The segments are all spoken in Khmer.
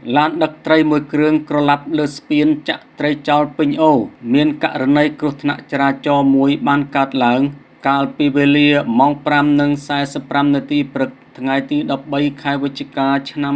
ឡានដឹកត្រីមួយគ្រឿងក្រឡាប់លើស្ពានចាក់ត្រីចោលពេញអូរមានករណីគ្រោះថ្នាក់ចរាចរណ៍មួយបានកើតឡើងកាលពីវេលាម៉ោង 5:45 នាទីព្រឹកថ្ងៃទី 13 ខែវិច្ឆិកា ឆ្នាំ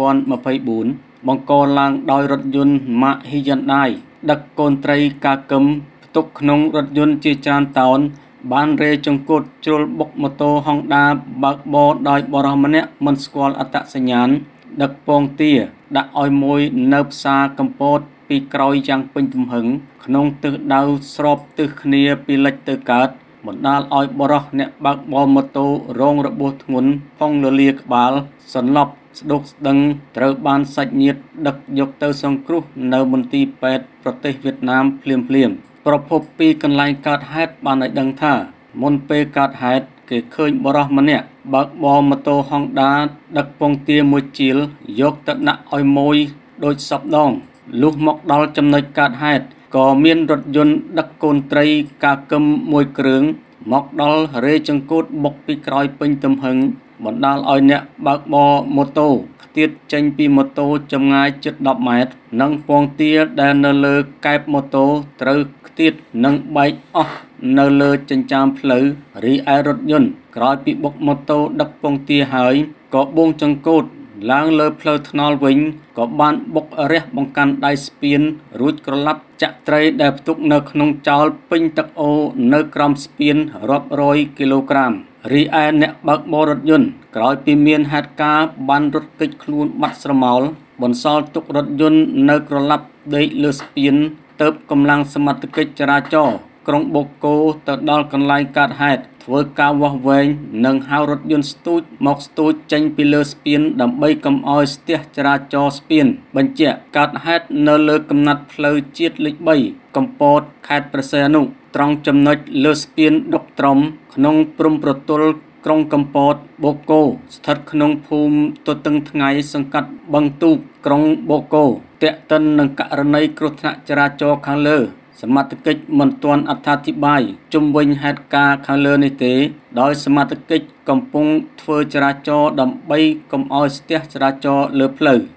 2024 បង្កឡើងដោយរថយន្ត Mark Hyundai ដឹកកូនត្រីកាកឹមផ្ទុកក្នុងរថយន្តជាច្រើនតោនបានរេចង្កូតជ្រុលបុកម៉ូតូ Honda បើកបរដោយបុរសម្នាក់មិនស្គាល់អត្តសញ្ញាណដឹកពងទាដាក់ឲ្យមួយនៅផ្សារកំពតពីក្រោយយ៉ាងពេញទំហឹងក្នុងទិសដៅស្របទិសគ្នាពីលិចទៅកើតបណ្ដាលឲ្យបុរសអ្នកបើកបរម៉ូតូរងរបួសធ្ងន់ផុងលលាក្បាលសន្លប់ស្ដុកស្ដឹងត្រូវបានសាច់ញាតិដឹកយកទៅសង្គ្រោះនៅមន្ទីរពេទ្យប្រទេសវៀតណាមភ្លាមប្រភពពីកន្លែងកើតហេតុបានឲ្យដឹងថាមុនពេលកើតហេតុគេឃើញបុរសម្នាក់បើកបរម៉ូតូ Honda ដឹកពងទាមួយជាលយកទៅដាក់ឲ្យមួយដូចសពដងលុះមកដល់ចំណុចកើតហេតុក៏មានរថយន្តដឹកកូនត្រីកាកឹមមួយគ្រឿងមកដល់រេចង្កូតបុកពីក្រោយពេញទំហឹងបណ្ដាលឲ្យអ្នកបើកបរម៉ូតូខ្ទាតចេញពីម៉ូតូចម្ងាយជិត10 ម៉ែត្រនិងពងទាដែលនៅលើកែបម៉ូតូត្រូវខ្ទាតនិងបែកអស់នៅលើចិញ្ចើមផ្លូវរីឯរថយន្តក្រោយពីបុកម៉ូតូដឹកពងទាហើយក៏បួងចង្កូតឡើងលើផ្លូវថ្នល់វិញក៏បានបុករះបង្កាន់ដៃស្ពានរួចក្រឡាប់ចាក់ត្រីដែលផ្ទុកនៅក្នុងចោលពេញទឹកអូរនៅក្រោមស្ពានរាប់រយគីឡូក្រាមរីឯអ្នកបើកបររថយន្តក្រោយពីមានហេតុការណ៍បានរត់គេចខ្លួនបាត់ស្រមោលបន្សល់ទុករថយន្តនៅក្រឡាប់ដេកលើស្ពានទើបកម្លាំងសមត្ថកិច្ចចរាចរណ៍ក្រុងបូកូទៅដល់កន្លែងកើតហេតុធ្វើការវាស់វែងនិងហៅរថយន្តស្ទូចមកស្ទូចចេញពីលើស្ពានដើម្បីកុំឲ្យស្ទះចរាចរណ៍ស្ពានបញ្ជាក់កើតហេតុនៅលើកំណាត់ផ្លូវជាតិលេខ 3 កំពតខេត្តព្រះសីហនុត្រង់ចំណុចលើស្ពានដុកត្រំក្នុងព្រំប្រទល់ក្រុងកំពតបូកូស្ថិតក្នុងភូមិទទឹងថ្ងៃសង្កាត់បឹងទូកក្រុងបូកូទាក់ទិននឹងករណីគ្រោះថ្នាក់ចរាចរណ៍ខាងលើសមត្ថកិច្ចមិនទាន់អត្ថាធិប្បាយជុំវិញហេតុការណ៍ខាងលើនេះទេដោយសមត្ថកិច្ចកំពុងធ្វើចរាចរណ៍ដើម្បីកុំឲ្យស្ទះចរាចរណ៍លើផ្លូវ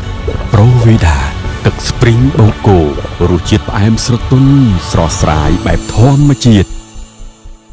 Pro Vida ទឹកស្ព្រីងបូកូរសជាតិផ្អែមស្រទន់ស្រស់ស្រាយបែបធម្មជាតិ